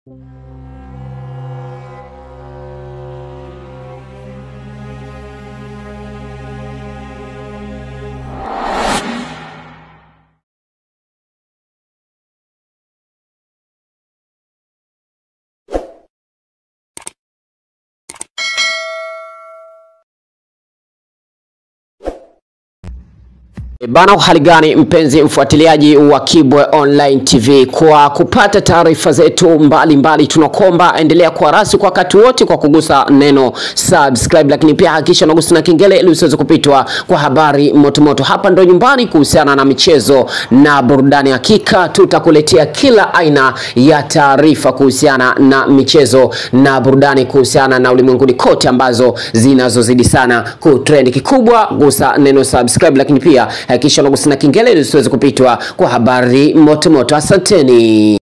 Bana, hali gani mpenzi mfuatiliaji wa Kibwe Online TV, kwa kupata taarifa zetu mbalimbali tunakomba endelea kuwa rasi kwa wakati wote kwa kugusa neno subscribe, lakini pia hakikisha unagusa na kengele ili usiweze kupitwa kwa habari moto. Hapa ndo nyumbani kuhusiana na michezo na burudani. Hakika tutakuletea kila aina ya taarifa kuhusiana na michezo na burudani, kuhusiana na ulimwenguni kote ambazo zinazozidi sana kutrend. Kikubwa gusa neno subscribe, lakini pia hakikisha unagusa na kengele ili usiweze kupitwa kwa habari moto. Asanteni.